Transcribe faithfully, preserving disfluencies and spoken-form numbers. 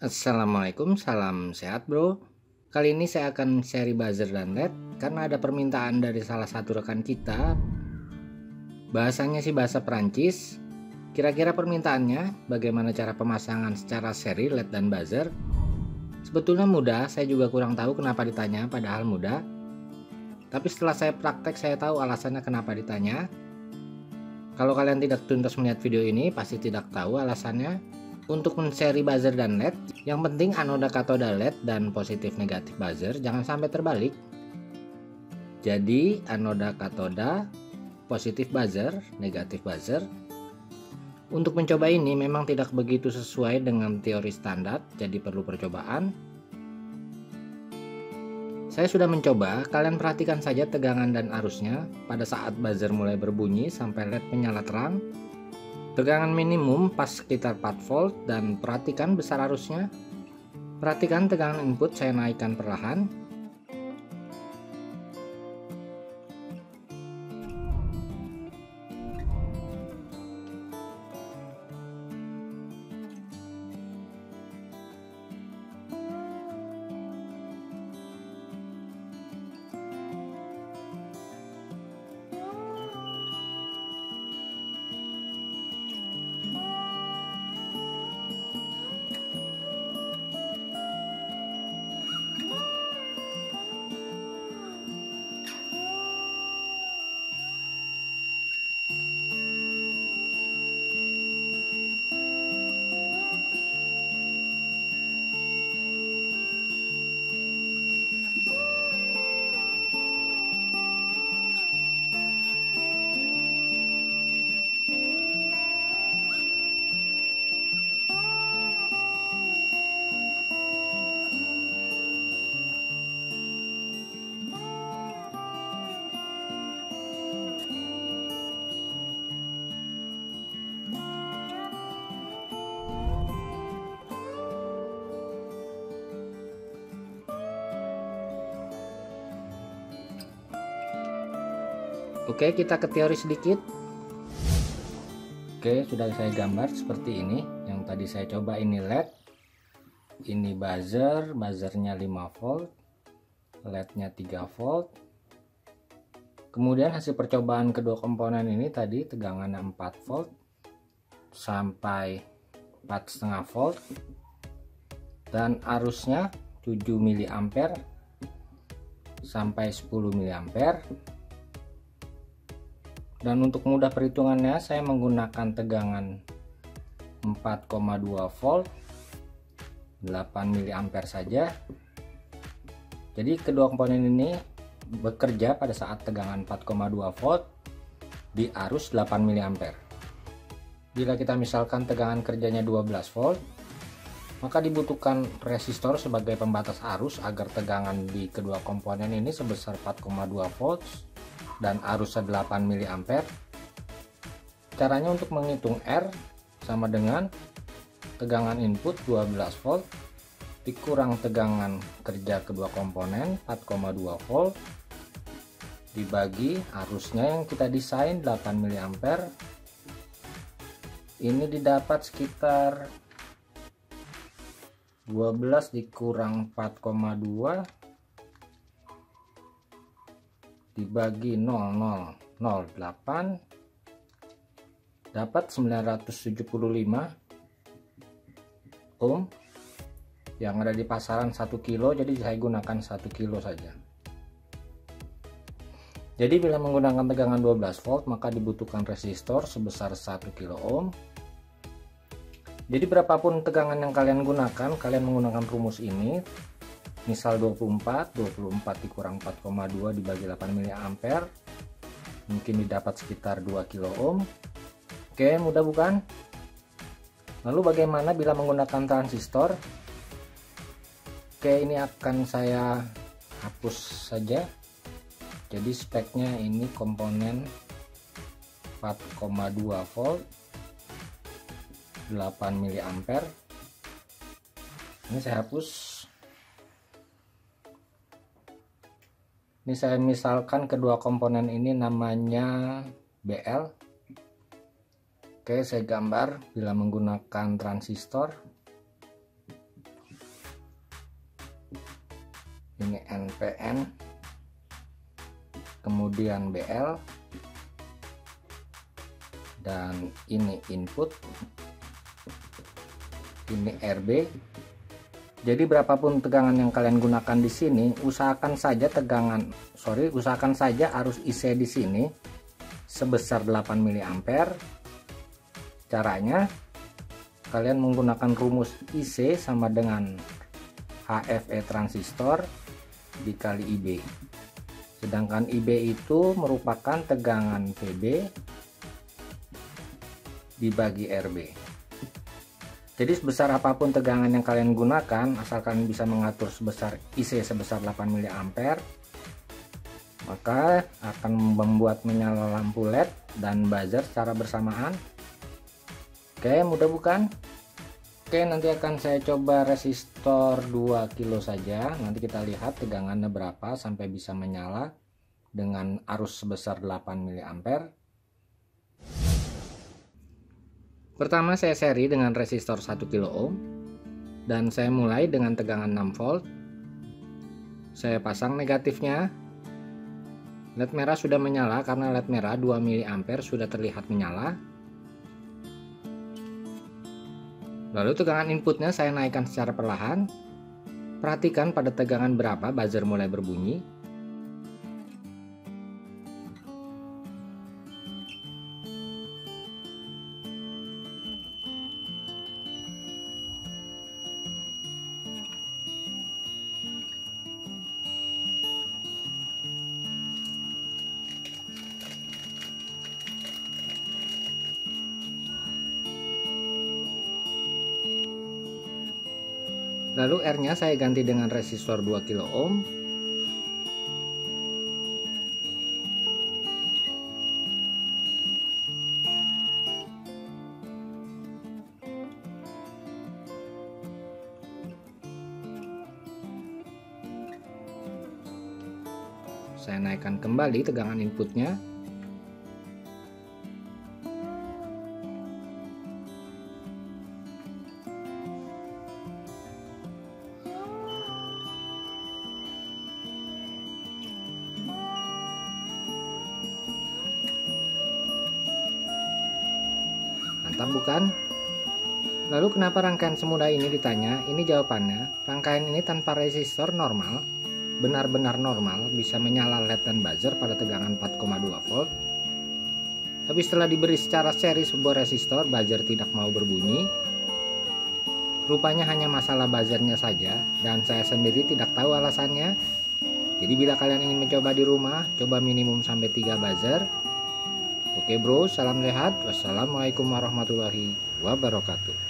Assalamualaikum, salam sehat bro. Kali ini saya akan share buzzer dan L E D karena ada permintaan dari salah satu rekan kita. Bahasanya sih bahasa Perancis. Kira-kira permintaannya bagaimana cara pemasangan secara seri L E D dan buzzer? Sebetulnya mudah, saya juga kurang tahu kenapa ditanya padahal mudah. Tapi setelah saya praktek saya tahu alasannya kenapa ditanya. Kalau kalian tidak tuntas melihat video ini pasti tidak tahu alasannya. Untuk men-seri buzzer dan L E D, yang penting anoda katoda L E D dan positif negatif buzzer jangan sampai terbalik. Jadi anoda katoda, positif buzzer, negatif buzzer. Untuk mencoba ini memang tidak begitu sesuai dengan teori standar, jadi perlu percobaan. Saya sudah mencoba, kalian perhatikan saja tegangan dan arusnya pada saat buzzer mulai berbunyi sampai L E D menyala terang. Tegangan minimum pas sekitar empat volt dan perhatikan besar arusnya. Perhatikan tegangan input saya naikkan perlahan. Oke, kita ke teori sedikit. Oke, sudah saya gambar seperti ini. Yang tadi saya coba ini L E D, ini buzzer, buzzernya lima volt, L E D-nya tiga volt. Kemudian hasil percobaan kedua komponen ini tadi tegangannya empat volt sampai empat koma lima volt dan arusnya tujuh miliampere sampai sepuluh miliampere. Dan untuk mudah perhitungannya saya menggunakan tegangan empat koma dua volt, delapan miliampere saja. Jadi kedua komponen ini bekerja pada saat tegangan empat koma dua volt di arus delapan miliampere. Bila kita misalkan tegangan kerjanya dua belas volt, maka dibutuhkan resistor sebagai pembatas arus agar tegangan di kedua komponen ini sebesar empat koma dua volt dan arusnya delapan miliampere. Caranya untuk menghitung R sama dengan tegangan input dua belas volt dikurang tegangan kerja kedua komponen empat koma dua volt dibagi arusnya yang kita desain delapan miliampere. Ini didapat sekitar dua belas dikurang empat koma dua dibagi nol nol nol delapan dapat sembilan ratus tujuh puluh lima ohm. Yang ada di pasaran satu kilo, jadi saya gunakan satu kilo saja. Jadi bila menggunakan tegangan dua belas volt maka dibutuhkan resistor sebesar satu kilo ohm. Jadi berapapun tegangan yang kalian gunakan, kalian menggunakan rumus ini. Misal dua puluh empat, dua puluh empat dikurang empat koma dua dibagi delapan miliampere, mungkin didapat sekitar dua kilo ohm. Oke, mudah bukan? Lalu bagaimana bila menggunakan transistor? Oke, ini akan saya hapus saja. Jadi speknya ini komponen empat koma dua volt, delapan miliampere. Ini saya hapus. Ini saya misalkan kedua komponen ini namanya B L. Oke, saya gambar bila menggunakan transistor. Ini N P N, kemudian B L, dan ini input, ini R B. Jadi berapapun tegangan yang kalian gunakan di sini, usahakan saja tegangan, sorry, usahakan saja arus I C di sini sebesar delapan mili ampere. Caranya, kalian menggunakan rumus I C sama dengan H F E transistor dikali I B. Sedangkan I B itu merupakan tegangan V B dibagi R B. Jadi sebesar apapun tegangan yang kalian gunakan, asal kalian bisa mengatur sebesar I C sebesar delapan mili ampere, maka akan membuat menyala lampu L E D dan buzzer secara bersamaan. Oke, mudah bukan? Oke, nanti akan saya coba resistor dua kilo saja. Nanti kita lihat tegangannya berapa sampai bisa menyala dengan arus sebesar delapan mili ampere. Pertama saya seri dengan resistor satu kilo ohm dan saya mulai dengan tegangan enam volt. Saya pasang negatifnya. L E D merah sudah menyala karena L E D merah dua mili ampere sudah terlihat menyala. Lalu tegangan inputnya saya naikkan secara perlahan. Perhatikan pada tegangan berapa buzzer mulai berbunyi. Lalu R-nya saya ganti dengan resistor dua kilo ohm. Saya naikkan kembali tegangan inputnya. Mantap bukan? Lalu kenapa rangkaian semudah ini ditanya? Ini jawabannya. Rangkaian ini tanpa resistor normal, benar-benar normal, bisa menyala L E D dan buzzer pada tegangan empat koma dua volt. Tapi setelah diberi secara seri sebuah resistor, buzzer tidak mau berbunyi. Rupanya hanya masalah buzzernya saja, dan saya sendiri tidak tahu alasannya. Jadi bila kalian ingin mencoba di rumah, coba minimum sampai tiga buzzer. Oke bro, salam sehat. Wassalamualaikum warahmatullahi wabarakatuh.